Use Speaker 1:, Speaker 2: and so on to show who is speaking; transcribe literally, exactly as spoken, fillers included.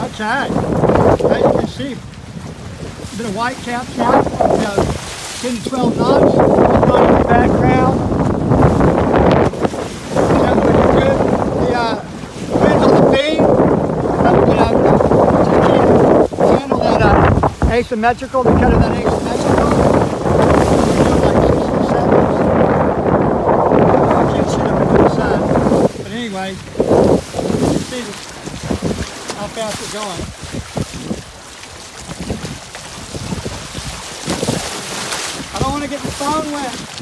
Speaker 1: outside. As you can see, a bit of white caps now, you know, ten to twelve knots, going in the background. Sounds looking good. The uh, depends on the beam, uh, you know, to handle that uh, asymmetrical, the cut of that asymmetrical. Like sixty-seven. I can't see up into the sun, but anyway, you can see how fast it's going. I don't want to get the phone wet.